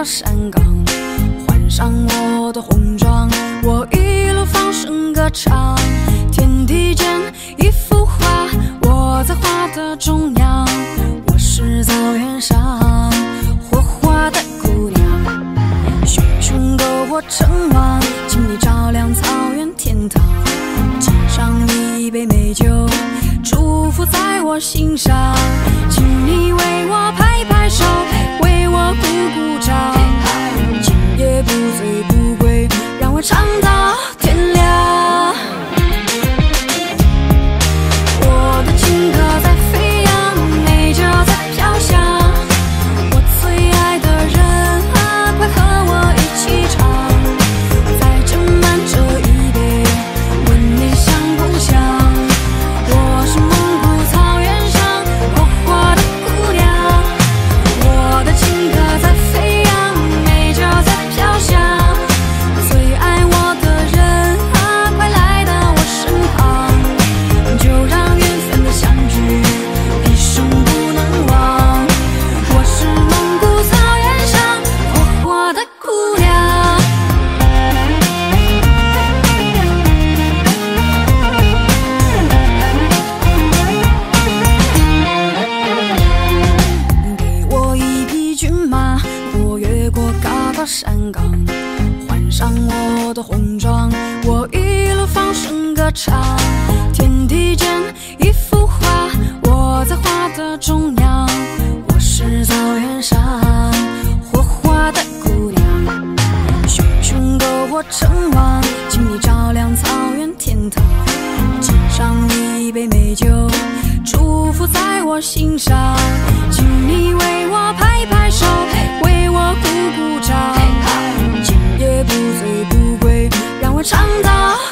山岗，换上我的红装，我一路放声歌唱。天地间一幅画，我在画的中央，我是草原上火花的姑娘。熊熊篝火成王，请你照亮草原天堂，敬上一杯美酒，祝福在我心上，请你为我拍拍手，为我鼓鼓掌，今夜不醉不归，让我唱到天亮。我的情歌在飞扬，美酒在飘香，我最爱的人啊，快和我一起唱，再斟满这一杯，问你想不想？我是蒙古草原上火火的姑娘，我的情歌在飞扬，美酒在飘香，最爱我的人啊，快来到我身旁，就让缘分的相聚一生不能忘。我是蒙古草原上火火的姑娘。给我一匹骏马，我越过高高山岗，换上我的红装，我一路放声歌唱。天地间一幅画，我在画的中央，我是草原上火花的姑娘。熊熊篝火成王，请你照亮草原天堂，敬上一杯美酒，祝福在我心上，请你为我拍拍手，为我鼓鼓掌，今夜不醉不归，让我唱到